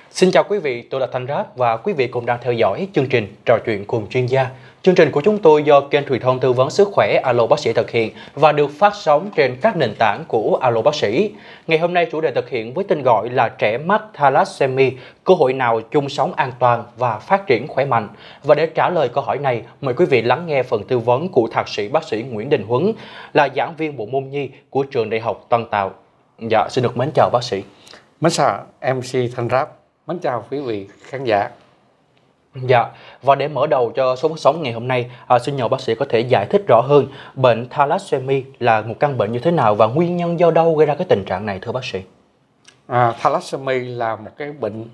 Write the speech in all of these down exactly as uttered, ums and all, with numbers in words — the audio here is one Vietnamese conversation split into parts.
Xin chào quý vị, tôi là Thanh Ráp và quý vị cùng đang theo dõi chương trình Trò chuyện cùng chuyên gia. Chương trình của chúng tôi do kênh truyền thông tư vấn sức khỏe Alo Bác sĩ thực hiện và được phát sóng trên các nền tảng của Alo Bác sĩ. Ngày hôm nay chủ đề thực hiện với tên gọi là trẻ mắc thalassemia, cơ hội nào chung sống an toàn và phát triển khỏe mạnh. Và để trả lời câu hỏi này, mời quý vị lắng nghe phần tư vấn của thạc sĩ bác sĩ Nguyễn Đình Huấn, là giảng viên bộ môn nhi của trường Đại học Tân Tạo. Dạ, xin được mến chào bác sĩ. Mến chào em xê Thanh Ráp, mến chào quý vị khán giả. Dạ, và để mở đầu cho số phát sóng ngày hôm nay, à, xin nhờ bác sĩ có thể giải thích rõ hơn bệnh thalassemia là một căn bệnh như thế nào và nguyên nhân do đâu gây ra cái tình trạng này thưa bác sĩ? À, thalassemia là một cái bệnh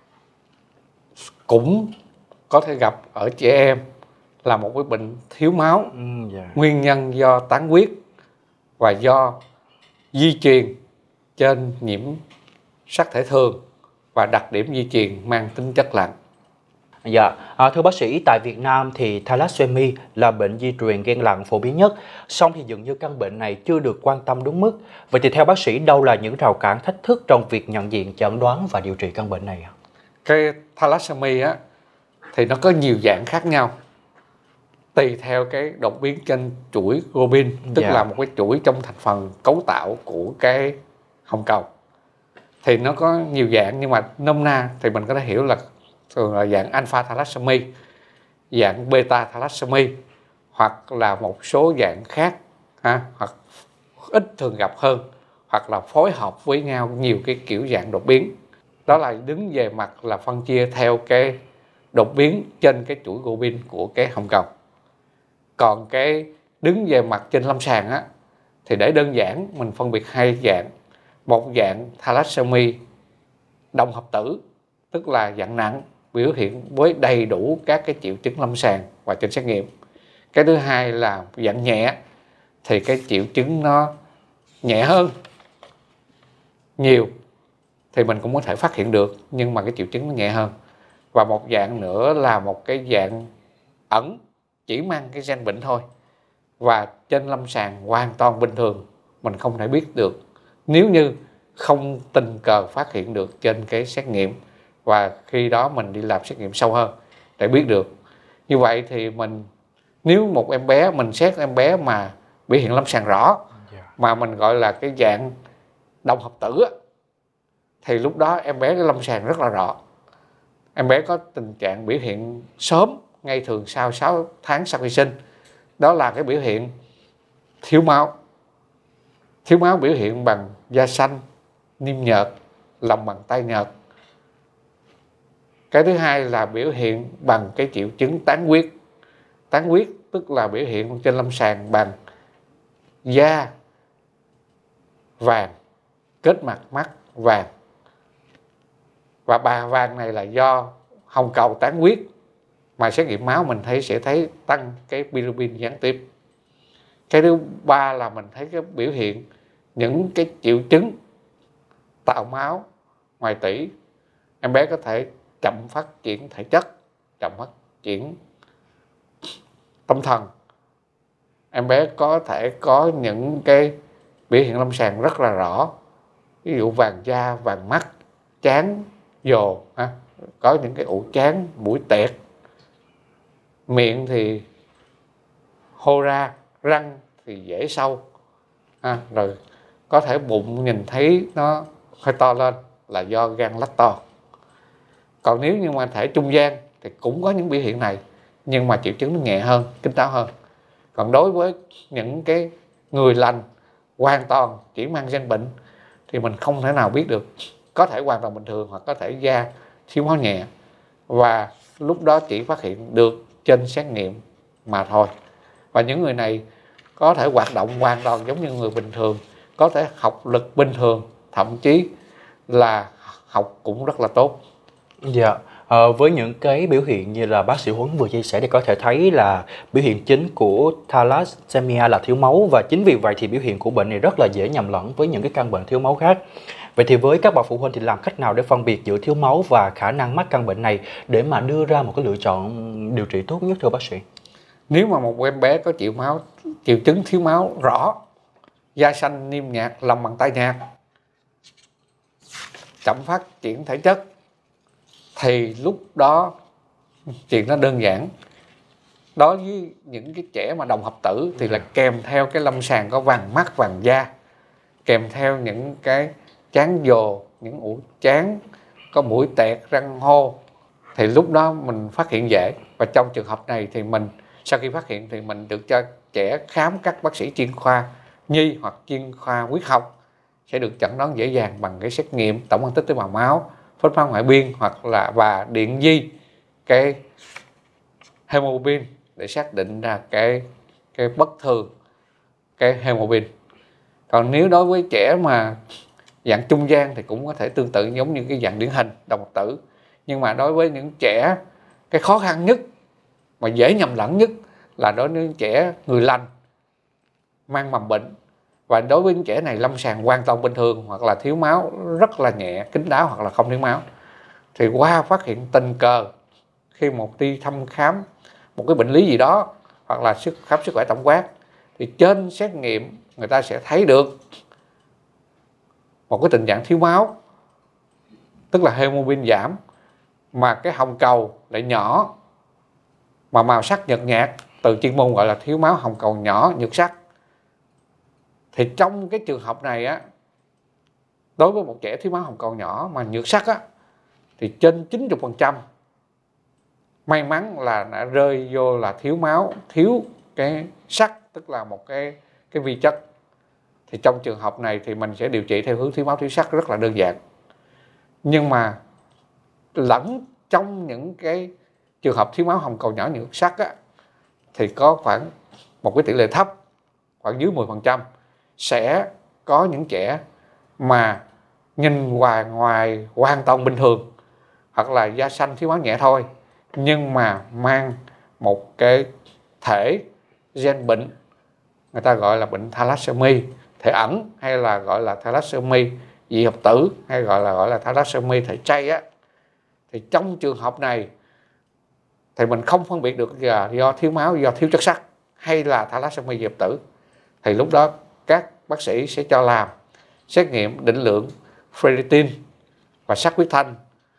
cũng có thể gặp ở trẻ em, là một cái bệnh thiếu máu, Ừ, dạ. nguyên nhân do tán huyết và do di truyền trên nhiễm sắc thể thường và đặc điểm di truyền mang tính chất nặng. Dạ, à, thưa bác sĩ, tại Việt Nam thì thalassemia là bệnh di truyền gen lặn phổ biến nhất, song thì dường như căn bệnh này chưa được quan tâm đúng mức. Vậy thì theo bác sĩ, đâu là những rào cản thách thức trong việc nhận diện, chẩn đoán và điều trị căn bệnh này? Cái thalassemia á, thì nó có nhiều dạng khác nhau, tùy theo cái đột biến trên chuỗi globin, tức Dạ. là một cái chuỗi trong thành phần cấu tạo của cái hồng cầu. Thì nó có nhiều dạng, nhưng mà nôm na thì mình có thể hiểu là thường là dạng alpha thalassemia, dạng beta thalassemia, hoặc là một số dạng khác, ha, hoặc ít thường gặp hơn, hoặc là phối hợp với nhau nhiều cái kiểu dạng đột biến. Đó là đứng về mặt là phân chia theo cái đột biến trên cái chuỗi globin của cái hồng cầu. Còn cái đứng về mặt trên lâm sàng á, thì để đơn giản mình phân biệt hai dạng. Một dạng thalassemia đồng hợp tử, tức là dạng nặng, biểu hiện với đầy đủ các cái triệu chứng lâm sàng và trên xét nghiệm. Cái thứ hai là dạng nhẹ, thì cái triệu chứng nó nhẹ hơn nhiều, thì mình cũng có thể phát hiện được, nhưng mà cái triệu chứng nó nhẹ hơn. Và một dạng nữa là một cái dạng ẩn, chỉ mang cái gen bệnh thôi, và trên lâm sàng hoàn toàn bình thường, mình không thể biết được nếu như không tình cờ phát hiện được trên cái xét nghiệm, và khi đó mình đi làm xét nghiệm sâu hơn để biết được. Như vậy thì mình, nếu một em bé mình xét em bé mà biểu hiện lâm sàng rõ, mà mình gọi là cái dạng đồng hợp tử, thì lúc đó em bé cái lâm sàng rất là rõ. Em bé có tình trạng biểu hiện sớm, ngay thường sau sáu tháng sau khi sinh. Đó là cái biểu hiện thiếu máu. Thiếu máu biểu hiện bằng da xanh, niêm nhợt, lòng bàn tay nhợt. Cái thứ hai là biểu hiện bằng cái triệu chứng tán huyết. Tán huyết tức là biểu hiện trên lâm sàng bằng da vàng, kết mặt mắt vàng. Và bà vàng này là do hồng cầu tán huyết, mà xét nghiệm máu mình thấy sẽ thấy tăng cái bilirubin gián tiếp. Cái thứ ba là mình thấy cái biểu hiện những cái triệu chứng tạo máu ngoài tủy. Em bé có thể chậm phát triển thể chất, chậm phát triển tâm thần. Em bé có thể có những cái biểu hiện lâm sàng rất là rõ, ví dụ vàng da, vàng mắt, trán dồ, ha, có những cái ụ trán, mũi tẹt, miệng thì hô ra, răng thì dễ sâu, ha, rồi có thể bụng nhìn thấy nó hơi to lên là do gan lách to. Còn nếu như mà thể trung gian thì cũng có những biểu hiện này, nhưng mà triệu chứng nó nhẹ hơn, kín đáo hơn. Còn đối với những cái người lành hoàn toàn chỉ mang gen bệnh thì mình không thể nào biết được. Có thể hoàn toàn bình thường, hoặc có thể da thiếu máu nhẹ, và lúc đó chỉ phát hiện được trên xét nghiệm mà thôi. Và những người này có thể hoạt động hoàn toàn giống như người bình thường, có thể học lực bình thường, thậm chí là học cũng rất là tốt. Dạ, à, với những cái biểu hiện như là bác sĩ Huấn vừa chia sẻ thì có thể thấy là biểu hiện chính của thalassemia là thiếu máu, và chính vì vậy thì biểu hiện của bệnh này rất là dễ nhầm lẫn với những cái căn bệnh thiếu máu khác. Vậy thì với các bậc phụ huynh thì làm cách nào để phân biệt giữa thiếu máu và khả năng mắc căn bệnh này để mà đưa ra một cái lựa chọn điều trị tốt nhất thưa bác sĩ? Nếu mà một em bé có triệu máu, triệu chứng thiếu máu rõ, da xanh, niêm nhạt, lòng bàn tay nhạt, chậm phát triển thể chất, thì lúc đó chuyện nó đơn giản. Đối với những cái trẻ mà đồng hợp tử thì là kèm theo cái lâm sàng có vàng mắt, vàng da, kèm theo những cái chán dồ, những ủ chán, có mũi tẹt, răng hô, thì lúc đó mình phát hiện dễ. Và trong trường hợp này thì mình sau khi phát hiện thì mình được cho trẻ khám các bác sĩ chuyên khoa nhi hoặc chuyên khoa huyết học, sẽ được chẩn đoán dễ dàng bằng cái xét nghiệm tổng quang tích tế bào máu, phốt pha ngoại biên hoặc là và điện di cái hemoglobin để xác định ra cái cái bất thường cái hemoglobin. Còn nếu đối với trẻ mà dạng trung gian thì cũng có thể tương tự giống như cái dạng điển hình đồng hợp tử. Nhưng mà đối với những trẻ, cái khó khăn nhất mà dễ nhầm lẫn nhất là đối với những trẻ người lành mang mầm bệnh. Và đối với những trẻ này lâm sàng hoàn toàn bình thường hoặc là thiếu máu rất là nhẹ, kín đáo hoặc là không thiếu máu, thì qua phát hiện tình cờ khi một đi thăm khám một cái bệnh lý gì đó hoặc là sức khám sức khỏe tổng quát, thì trên xét nghiệm người ta sẽ thấy được một cái tình trạng thiếu máu, tức là hemoglobin giảm, mà cái hồng cầu lại nhỏ mà màu sắc nhợt nhạt, từ chuyên môn gọi là thiếu máu hồng cầu nhỏ nhược sắc. Thì trong cái trường hợp này á, đối với một trẻ thiếu máu hồng cầu nhỏ mà nhược sắc á, thì trên chín mươi phần trăm may mắn là đã rơi vô là thiếu máu, thiếu cái sắt, tức là một cái cái vi chất. Thì trong trường hợp này thì mình sẽ điều trị theo hướng thiếu máu thiếu sắt rất là đơn giản. Nhưng mà lẫn trong những cái trường hợp thiếu máu hồng cầu nhỏ nhược sắc á, thì có khoảng một cái tỷ lệ thấp, khoảng dưới mười phần trăm, sẽ có những trẻ mà nhìn ngoài ngoài hoàn toàn bình thường hoặc là da xanh thiếu máu nhẹ thôi, nhưng mà mang một cái thể gen bệnh, người ta gọi là bệnh thalassemia thể ẩn, hay là gọi là thalassemia dị hợp tử, hay gọi là gọi là thalassemia thể chay á. Thì trong trường hợp này thì mình không phân biệt được là do thiếu máu, do thiếu chất sắt hay là thalassemia dị hợp tử. Thì lúc đó các bác sĩ sẽ cho làm xét nghiệm định lượng ferritin và sắt huyết thanh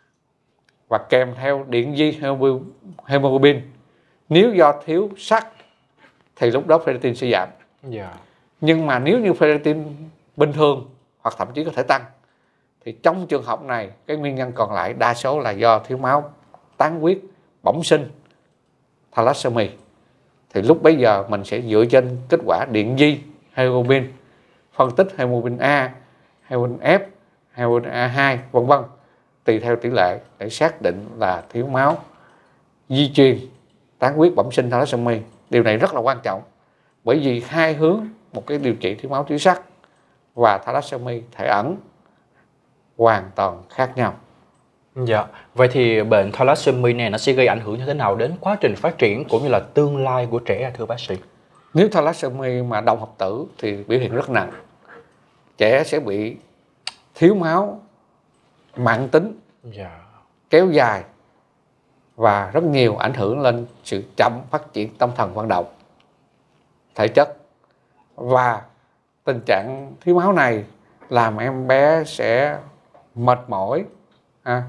và kèm theo điện di hemoglobin. Nếu do thiếu sắt thì lúc đó ferritin sẽ giảm. Yeah. Nhưng mà nếu như ferritin bình thường hoặc thậm chí có thể tăng, thì trong trường hợp này cái nguyên nhân còn lại đa số là do thiếu máu, tán huyết, bẩm sinh, thalassemia. Thì lúc bấy giờ mình sẽ dựa trên kết quả điện di hemoglobin, phân tích hemoglobin A, hemoglobin F, hemoglobin A hai, vân vân, tùy theo tỷ lệ để xác định là thiếu máu, di truyền, tán huyết, bẩm sinh, thalassemia. Điều này rất là quan trọng, bởi vì hai hướng, một cái điều trị thiếu máu thiếu sắt và thalassemia thể ẩn hoàn toàn khác nhau. Dạ, vậy thì bệnh thalassemia này nó sẽ gây ảnh hưởng như thế nào đến quá trình phát triển cũng như là tương lai của trẻ thưa bác sĩ? Nếu thalassemia mà đồng hợp tử thì biểu hiện rất nặng. Trẻ sẽ bị thiếu máu mãn tính, yeah. kéo dài và rất nhiều, ảnh hưởng lên sự chậm phát triển tâm thần vận động, thể chất. Và tình trạng thiếu máu này làm em bé sẽ mệt mỏi, à,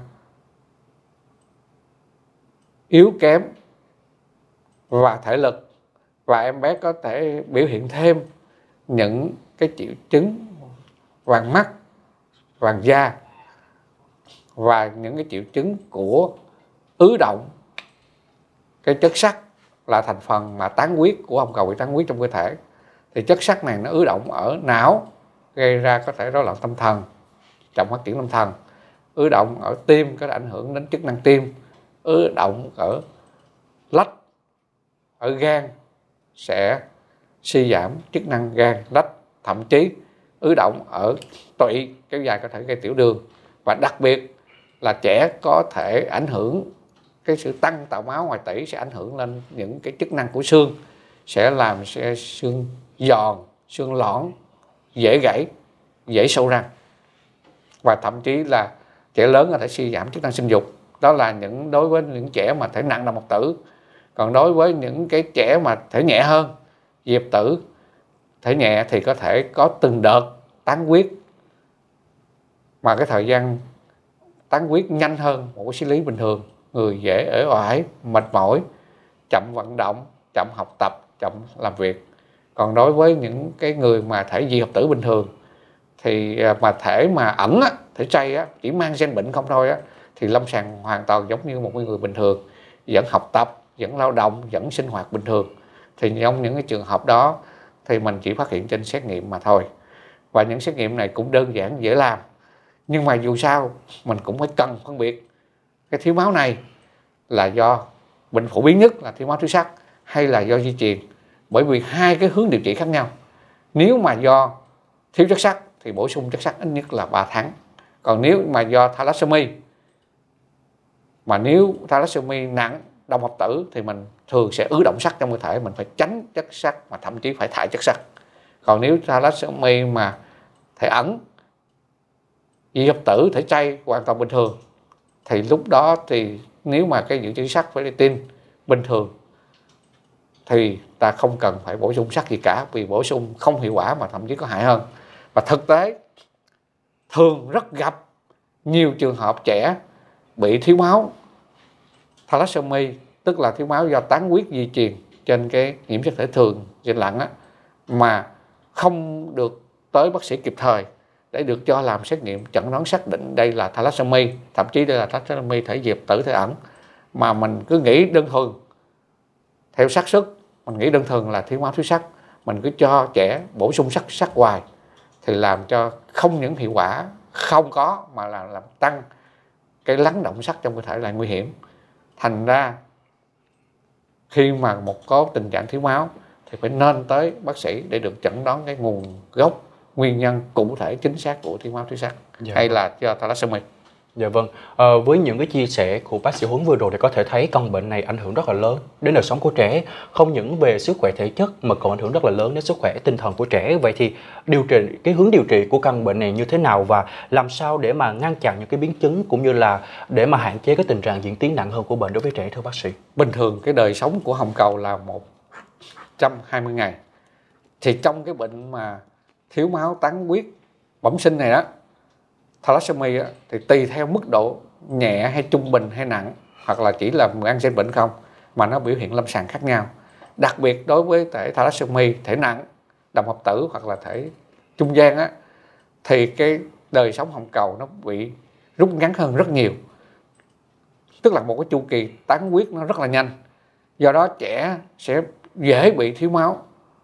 yếu kém và thể lực, và em bé có thể biểu hiện thêm những cái triệu chứng vàng mắt, vàng da và những cái triệu chứng của ứ động cái chất sắt là thành phần mà tán huyết của hồng cầu bị tán huyết trong cơ thể. Thì chất sắt này nó ứ động ở não, gây ra có thể rối loạn tâm thần, chậm phát triển tâm thần. Ứ động ở tim có thể ảnh hưởng đến chức năng tim. Ứ động ở lách, ở gan sẽ suy giảm chức năng gan, lách. Thậm chí ứ động ở tụy kéo dài có thể gây tiểu đường. Và đặc biệt là trẻ có thể ảnh hưởng, cái sự tăng tạo máu ngoài tủy sẽ ảnh hưởng lên những cái chức năng của xương, sẽ làm sẽ xương giòn, xương lõn, dễ gãy, dễ sâu răng. Và thậm chí là trẻ lớn có thể suy giảm chức năng sinh dục. Đó là những đối với những trẻ mà thể nặng đồng hợp tử. Còn đối với những cái trẻ mà thể nhẹ hơn, dị hợp tử, thể nhẹ thì có thể có từng đợt tán huyết, mà cái thời gian tán huyết nhanh hơn một cái sinh lý bình thường. Người dễ uể oải, mệt mỏi, chậm vận động, chậm học tập, chậm làm việc. Còn đối với những cái người mà thể di hợp tử bình thường thì mà thể mà ẩn á, thể chay á, chỉ mang gen bệnh không thôi á, thì lâm sàng hoàn toàn giống như một người bình thường, vẫn học tập, vẫn lao động, vẫn sinh hoạt bình thường. Thì trong những cái trường hợp đó thì mình chỉ phát hiện trên xét nghiệm mà thôi. Và những xét nghiệm này cũng đơn giản, dễ làm. Nhưng mà dù sao mình cũng phải cần phân biệt cái thiếu máu này là do bệnh phổ biến nhất là thiếu máu, thiếu sắt, hay là do di truyền. Bởi vì hai cái hướng điều trị khác nhau. Nếu mà do thiếu chất sắt thì bổ sung chất sắt ít nhất là ba tháng. Còn nếu mà do thalassemia, mà nếu thalassemia nặng, đông hợp tử thì mình thường sẽ ứ động sắt trong cơ thể, mình phải tránh chất sắt, mà thậm chí phải thải chất sắt. Còn nếu thalassemia mà thể ẩn, dị hợp tử, thể chay hoàn toàn bình thường, thì lúc đó thì nếu mà cái dự trữ sắt ferritin bình thường thì ta không cần phải bổ sung sắt gì cả, vì bổ sung không hiệu quả mà thậm chí có hại hơn. Và thực tế thường rất gặp nhiều trường hợp trẻ bị thiếu máu thalassemia, tức là thiếu máu do tán huyết di truyền trên cái nhiễm chất thể thường trên lặn á, mà không được tới bác sĩ kịp thời để được cho làm xét nghiệm chẩn đoán xác định đây là thalassemia, thậm chí đây là thalassemia thể diệp tử thể ẩn, mà mình cứ nghĩ đơn thuần theo xác suất, mình nghĩ đơn thuần là thiếu máu thiếu sắt, mình cứ cho trẻ bổ sung sắt sắt hoài thì làm cho không những hiệu quả không có, mà là làm tăng cái lắng động sắt trong cơ thể, là nguy hiểm. Thành ra khi mà một có tình trạng thiếu máu thì phải nên tới bác sĩ để được chẩn đoán cái nguồn gốc, nguyên nhân cụ thể chính xác của thiếu máu thiếu sắt, dạ, hay là do thalassemia. Dạ vâng, à, với những cái chia sẻ của bác sĩ Huấn vừa rồi thì có thể thấy căn bệnh này ảnh hưởng rất là lớn đến đời sống của trẻ, không những về sức khỏe thể chất mà còn ảnh hưởng rất là lớn đến sức khỏe tinh thần của trẻ. Vậy thì điều trị, cái hướng điều trị của căn bệnh này như thế nào và làm sao để mà ngăn chặn những cái biến chứng cũng như là để mà hạn chế cái tình trạng diễn tiến nặng hơn của bệnh đối với trẻ, thưa bác sĩ? Bình thường cái đời sống của hồng cầu là một trăm hai mươi ngày. Thì trong cái bệnh mà thiếu máu tán huyết bẩm sinh này đó, thalassemia á, thì tùy theo mức độ nhẹ hay trung bình hay nặng, hoặc là chỉ là mang gen bệnh không, mà nó biểu hiện lâm sàng khác nhau. Đặc biệt đối với thể thalassemia thể nặng, đồng hợp tử hoặc là thể trung gian á, thì cái đời sống hồng cầu nó bị rút ngắn hơn rất nhiều. Tức là một cái chu kỳ tán huyết nó rất là nhanh. Do đó trẻ sẽ dễ bị thiếu máu,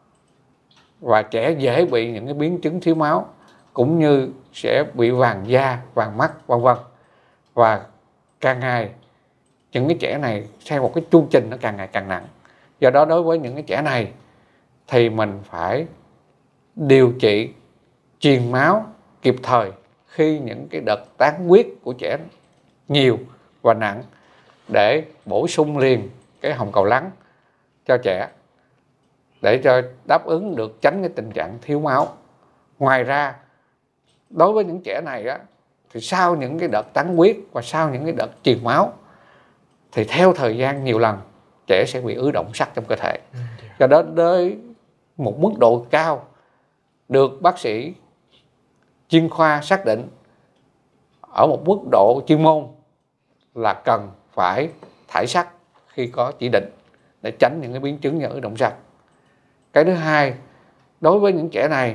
và trẻ dễ bị những cái biến chứng thiếu máu, cũng như sẽ bị vàng da, vàng mắt, vân vân. Và càng ngày những cái trẻ này theo một cái chu trình nó càng ngày càng nặng. Do đó đối với những cái trẻ này thì mình phải điều trị truyền máu kịp thời khi những cái đợt tán huyết của trẻ nhiều và nặng, để bổ sung liền cái hồng cầu lắng cho trẻ, để cho đáp ứng được, tránh cái tình trạng thiếu máu. Ngoài ra đối với những trẻ này á, thì sau những cái đợt tán huyết và sau những cái đợt truyền máu thì theo thời gian nhiều lần trẻ sẽ bị ứ động sắt trong cơ thể. Do đó tới một mức độ cao được bác sĩ chuyên khoa xác định ở một mức độ chuyên môn là cần phải thải sắt khi có chỉ định để tránh những cái biến chứng như ứ động sắt. Cái thứ hai, đối với những trẻ này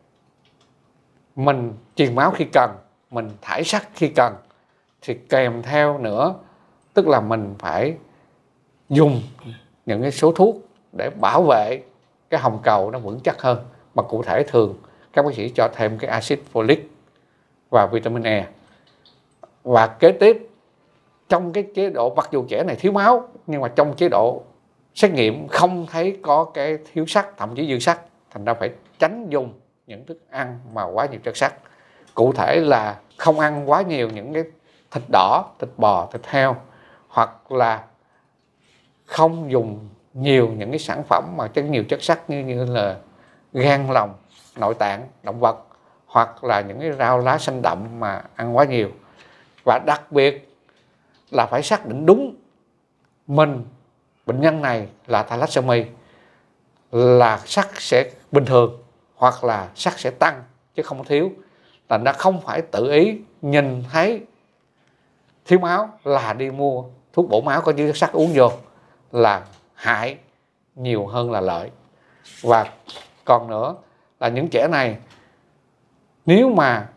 mình truyền máu khi cần, mình thải sắt khi cần, thì kèm theo nữa tức là mình phải dùng những cái số thuốc để bảo vệ cái hồng cầu nó vững chắc hơn, mà cụ thể thường các bác sĩ cho thêm cái axit folic và vitamin E. Và kế tiếp, trong cái chế độ, mặc dù trẻ này thiếu máu nhưng mà trong chế độ xét nghiệm không thấy có cái thiếu sắt, thậm chí dư sắt, thành ra phải tránh dùng những thức ăn mà quá nhiều chất sắt. Cụ thể là không ăn quá nhiều những cái thịt đỏ, thịt bò, thịt heo, hoặc là không dùng nhiều những cái sản phẩm mà có nhiều chất sắt như, như là gan, lòng, nội tạng động vật, hoặc là những cái rau lá xanh đậm mà ăn quá nhiều. Và đặc biệt là phải xác định đúng mình, bệnh nhân này là thalassemia, là sắt sẽ bình thường hoặc là sắt sẽ tăng chứ không thiếu. Là nó không phải tự ý nhìn thấy thiếu máu là đi mua thuốc bổ máu có chứa chất sắt uống vô, là hại nhiều hơn là lợi. Và còn nữa là những trẻ này nếu mà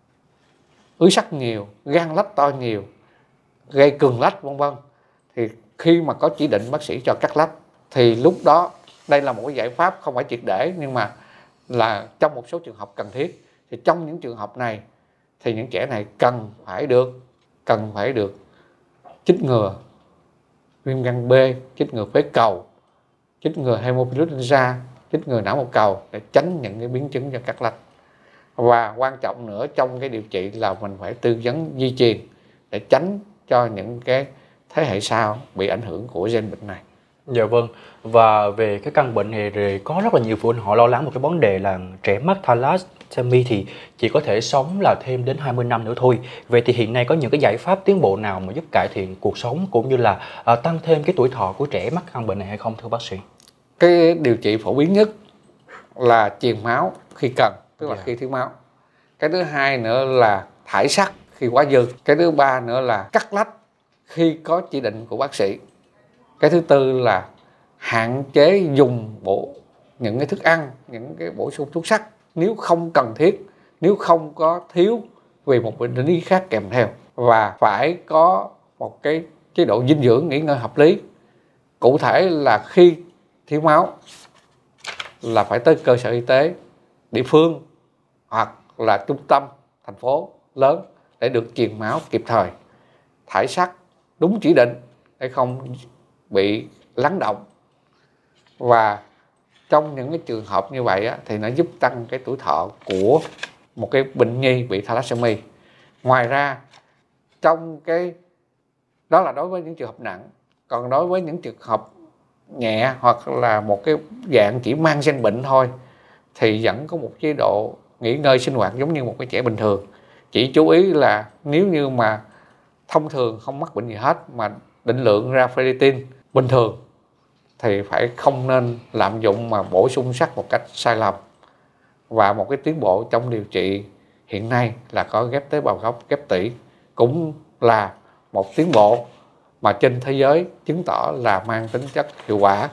ứ sắt nhiều, gan lách to nhiều, gây cường lách vân vân, thì khi mà có chỉ định bác sĩ cho cắt lách thì lúc đó đây là một cái giải pháp không phải triệt để, nhưng mà là trong một số trường hợp cần thiết. Thì trong những trường hợp này thì những trẻ này cần phải được cần phải được chích ngừa viêm gan B, chích ngừa phế cầu, chích ngừa Haemophilus influenza, chích ngừa não mồ cầu để tránh những cái biến chứng do cắt lách. Và quan trọng nữa trong cái điều trị là mình phải tư vấn di truyền để tránh cho những cái thế hệ sau bị ảnh hưởng của gen bệnh này. Dạ vâng. Và về cái căn bệnh này thì có rất là nhiều phụ huynh họ lo lắng một cái vấn đề là trẻ mắc thalassemia thì chỉ có thể sống là thêm đến hai mươi năm nữa thôi. Vậy thì hiện nay có những cái giải pháp tiến bộ nào mà giúp cải thiện cuộc sống cũng như là à, tăng thêm cái tuổi thọ của trẻ mắc căn bệnh này hay không thưa bác sĩ? Cái điều trị phổ biến nhất là truyền máu khi cần, tức là Dạ. khi thiếu máu. Cái thứ hai nữa là thải sắt khi quá dư. Cái thứ ba nữa là cắt lách khi có chỉ định của bác sĩ. Cái thứ tư là hạn chế dùng bổ những cái thức ăn, những cái bổ sung thuốc sắt nếu không cần thiết, nếu không có thiếu vì một bệnh lý khác kèm theo. Và phải có một cái chế độ dinh dưỡng nghỉ ngơi hợp lý. Cụ thể là khi thiếu máu là phải tới cơ sở y tế địa phương hoặc là trung tâm thành phố lớn để được truyền máu kịp thời, thải sắt đúng chỉ định để không bị lắng động. Và trong những cái trường hợp như vậy á, thì nó giúp tăng cái tuổi thọ của một cái bệnh nhi bị thalassemia. Ngoài ra trong cái đó là đối với những trường hợp nặng, còn đối với những trường hợp nhẹ hoặc là một cái dạng chỉ mang gen bệnh thôi thì vẫn có một chế độ nghỉ ngơi sinh hoạt giống như một cái trẻ bình thường. Chỉ chú ý là nếu như mà thông thường không mắc bệnh gì hết mà định lượng ra ferritin bình thường thì phải không nên lạm dụng mà bổ sung sắt một cách sai lầm. Và một cái tiến bộ trong điều trị hiện nay là có ghép tế bào gốc, ghép tủy, cũng là một tiến bộ mà trên thế giới chứng tỏ là mang tính chất hiệu quả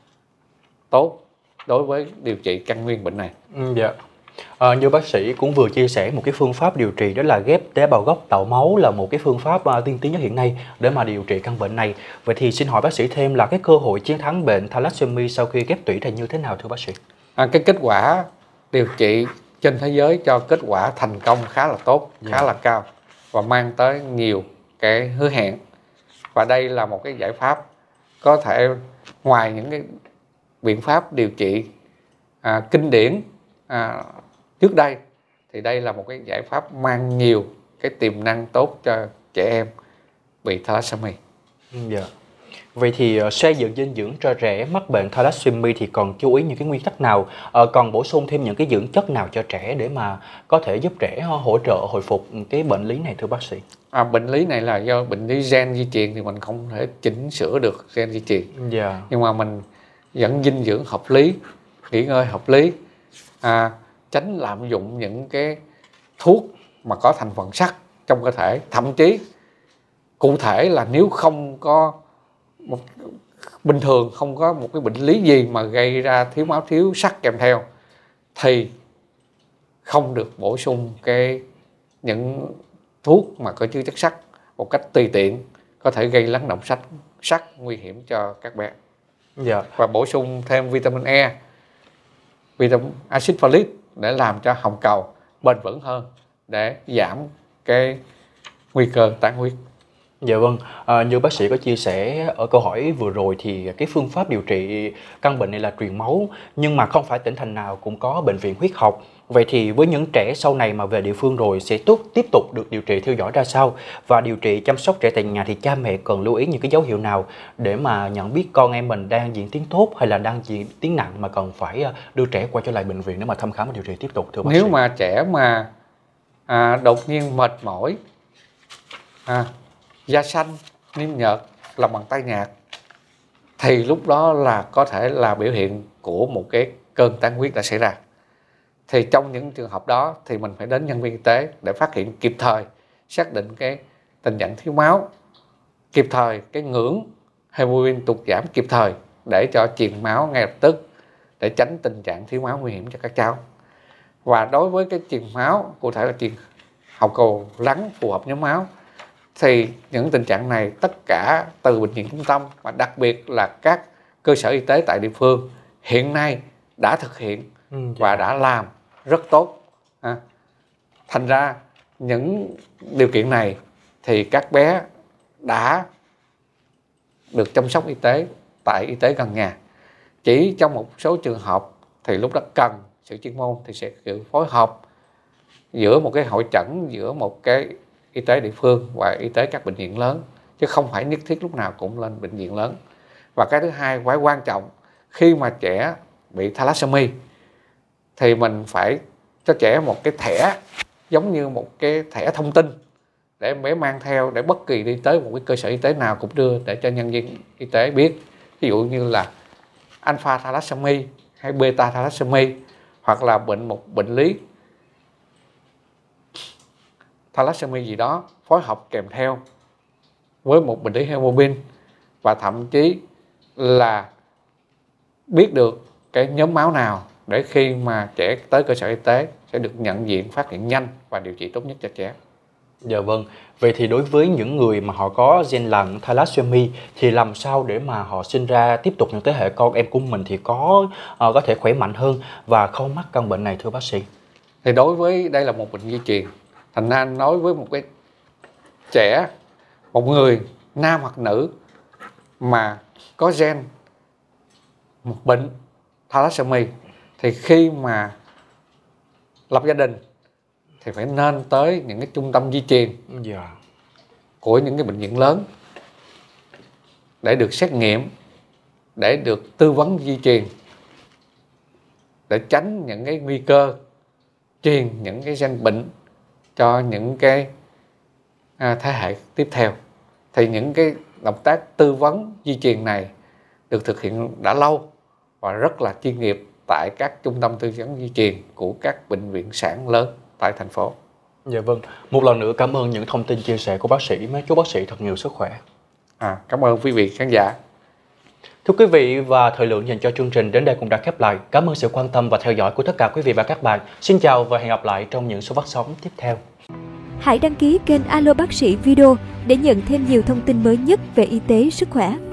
tốt đối với điều trị căn nguyên bệnh này. Ừ, dạ. À, như bác sĩ cũng vừa chia sẻ một cái phương pháp điều trị đó là ghép tế bào gốc tạo máu là một cái phương pháp uh, tiên tiến nhất hiện nay để mà điều trị căn bệnh này. Vậy thì xin hỏi bác sĩ thêm là cái cơ hội chiến thắng bệnh thalassemia sau khi ghép tủy là như thế nào thưa bác sĩ? À, cái kết quả điều trị trên thế giới cho kết quả thành công khá là tốt, Dạ. khá là cao và mang tới nhiều cái hứa hẹn. Và đây là một cái giải pháp có thể ngoài những cái biện pháp điều trị à, kinh điển à, trước đây thì đây là một cái giải pháp mang nhiều cái tiềm năng tốt cho trẻ em bị thalassemia. Dạ. Vậy thì uh, xây dựng dinh dưỡng cho trẻ mắc bệnh thalassemia thì còn chú ý những cái nguyên tắc nào, uh, còn bổ sung thêm những cái dưỡng chất nào cho trẻ để mà có thể giúp trẻ uh, hỗ trợ hồi phục cái bệnh lý này thưa bác sĩ? À, bệnh lý này là do bệnh lý gen di truyền thì mình không thể chỉnh sửa được gen di truyền. Dạ. Nhưng mà mình vẫn dinh dưỡng hợp lý, nghỉ ngơi hợp lý, à, tránh lạm dụng những cái thuốc mà có thành phần sắt trong cơ thể. Thậm chí cụ thể là nếu không có một, bình thường không có một cái bệnh lý gì mà gây ra thiếu máu thiếu sắt kèm theo thì không được bổ sung cái những thuốc mà có chứa chất sắt một cách tùy tiện, có thể gây lắng động sắt sắt nguy hiểm cho các bé. Dạ. Và bổ sung thêm vitamin E, vitamin axit folic để làm cho hồng cầu bền vững hơn, để giảm cái nguy cơ tán huyết. Dạ vâng, à, như bác sĩ có chia sẻ ở câu hỏi vừa rồi thì cái phương pháp điều trị căn bệnh này là truyền máu, nhưng mà không phải tỉnh thành nào cũng có bệnh viện huyết học. Vậy thì với những trẻ sau này mà về địa phương rồi sẽ tốt tiếp tục được điều trị theo dõi ra sao? Và điều trị chăm sóc trẻ tại nhà thì cha mẹ cần lưu ý những cái dấu hiệu nào để mà nhận biết con em mình đang diễn tiến tốt hay là đang diễn tiến nặng mà cần phải đưa trẻ qua trở lại bệnh viện để mà thăm khám và điều trị tiếp tục thưa bác Nếu sĩ? mà trẻ mà à, đột nhiên mệt mỏi, à, da xanh, niêm nhợt, lòng bàn tay nhạt thì lúc đó là có thể là biểu hiện của một cái cơn tán huyết đã xảy ra. Thì trong những trường hợp đó thì mình phải đến nhân viên y tế để phát hiện kịp thời, xác định cái tình trạng thiếu máu kịp thời, cái ngưỡng hemoglobin tụt giảm kịp thời để cho truyền máu ngay lập tức để tránh tình trạng thiếu máu nguy hiểm cho các cháu. Và đối với cái truyền máu, cụ thể là truyền hậu cầu lắng phù hợp nhóm máu, thì những tình trạng này tất cả từ bệnh viện trung tâm và đặc biệt là các cơ sở y tế tại địa phương hiện nay đã thực hiện ừ, và đã làm rất tốt. À, thành ra những điều kiện này thì các bé đã được chăm sóc y tế tại y tế gần nhà. Chỉ trong một số trường hợp thì lúc đó cần sự chuyên môn thì sẽ sự phối hợp giữa một cái hội chẩn, giữa một cái y tế địa phương và y tế các bệnh viện lớn, chứ không phải nhất thiết lúc nào cũng lên bệnh viện lớn. Và cái thứ hai quá quan trọng, khi mà trẻ bị thalassemia thì mình phải cho trẻ một cái thẻ giống như một cái thẻ thông tin để bé mang theo, để bất kỳ đi tới một cái cơ sở y tế nào cũng đưa để cho nhân viên y tế biết, ví dụ như là alpha thalassemia hay beta thalassemia, hoặc là bệnh một bệnh lý thalassemia gì đó phối hợp kèm theo với một bệnh lý hemoglobin, và thậm chí là biết được cái nhóm máu nào để khi mà trẻ tới cơ sở y tế sẽ được nhận diện, phát hiện nhanh và điều trị tốt nhất cho trẻ. Dạ vâng. Vậy thì đối với những người mà họ có gen lặn thalassemia thì làm sao để mà họ sinh ra tiếp tục những thế hệ con em của mình thì có uh, có thể khỏe mạnh hơn và không mắc căn bệnh này thưa bác sĩ? Thì đối với đây là một bệnh di truyền, thành ra nói với một cái trẻ, một người nam hoặc nữ mà có gen một bệnh thalassemia thì khi mà lập gia đình thì phải nên tới những cái trung tâm di truyền yeah. của những cái bệnh viện lớn để được xét nghiệm, để được tư vấn di truyền, để tránh những cái nguy cơ truyền những cái gen bệnh cho những cái à, thế hệ tiếp theo. Thì những cái động tác tư vấn di truyền này được thực hiện đã lâu và rất là chuyên nghiệp tại các trung tâm tư vấn di truyền của các bệnh viện sản lớn tại thành phố. Dạ vâng. Một lần nữa cảm ơn những thông tin chia sẻ của bác sĩ. Chúc bác sĩ thật nhiều sức khỏe. À, cảm ơn quý vị khán giả. Thưa quý vị, và thời lượng dành cho chương trình đến đây cũng đã khép lại. Cảm ơn sự quan tâm và theo dõi của tất cả quý vị và các bạn. Xin chào và hẹn gặp lại trong những số phát sóng tiếp theo. Hãy đăng ký kênh Alo Bác sĩ Video để nhận thêm nhiều thông tin mới nhất về y tế, sức khỏe.